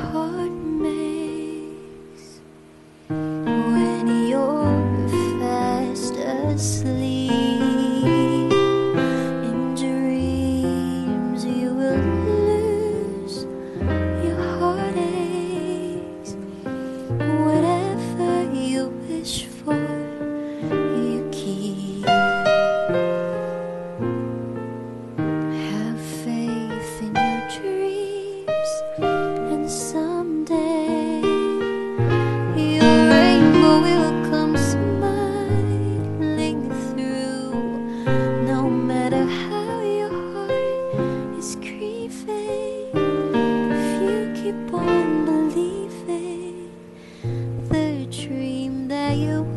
heart makes when you're fast asleep. In dreams you will lose your heartaches. Whatever you wish for, you keep. Have faith in your dreams, and someday your rainbow will come smiling through. No matter how your heart is grieving, if you keep on believing the dream that you